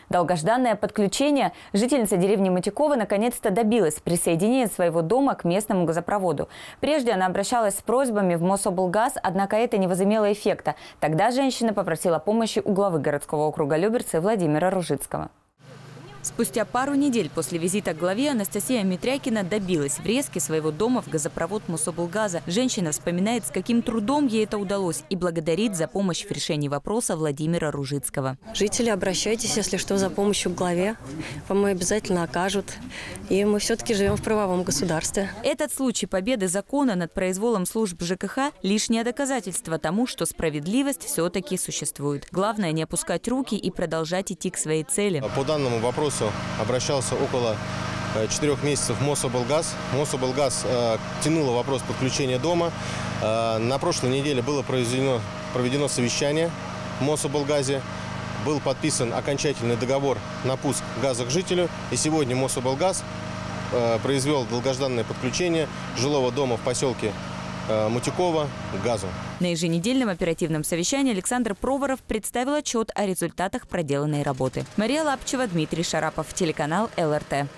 Долгожданное подключение жительница деревни Мутякова наконец-то добилась присоединения своего дома к местному газопроводу. Прежде она обращалась с просьбами в Мособлгаз, однако это не возымело эффекта. Тогда женщина попросила помощи у главы городского округа Люберцы Владимира Ружицкого. Спустя пару недель после визита к главе Анастасия Митрякина добилась врезки своего дома в газопровод Мособлгаза. Женщина вспоминает, с каким трудом ей это удалось, и благодарит за помощь в решении вопроса Владимира Ружицкого. Жители, обращайтесь, если что, за помощью к главе. Вам обязательно окажут. И мы все-таки живем в правовом государстве. Этот случай победы закона над произволом служб ЖКХ – лишнее доказательство тому, что справедливость все-таки существует. Главное – не опускать руки и продолжать идти к своей цели. По данному вопросу обращался около 4 месяцев в Мособлгаз. Мособлгаз тянуло вопрос подключения дома. На прошлой неделе было проведено совещание в Мособлгазе. Был подписан окончательный договор на пуск газа к жителю. И сегодня Мособлгаз произвел долгожданное подключение жилого дома в поселке Мутякова к газу. На еженедельном оперативном совещании Александр Проворов представил отчет о результатах проделанной работы. Мария Лапчева, Дмитрий Шарапов, телеканал ЛРТ.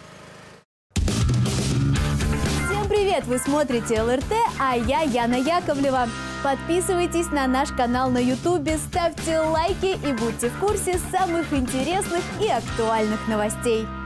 Всем привет! Вы смотрите ЛРТ, а я Яна Яковлева. Подписывайтесь на наш канал на YouTube, ставьте лайки и будьте в курсе самых интересных и актуальных новостей.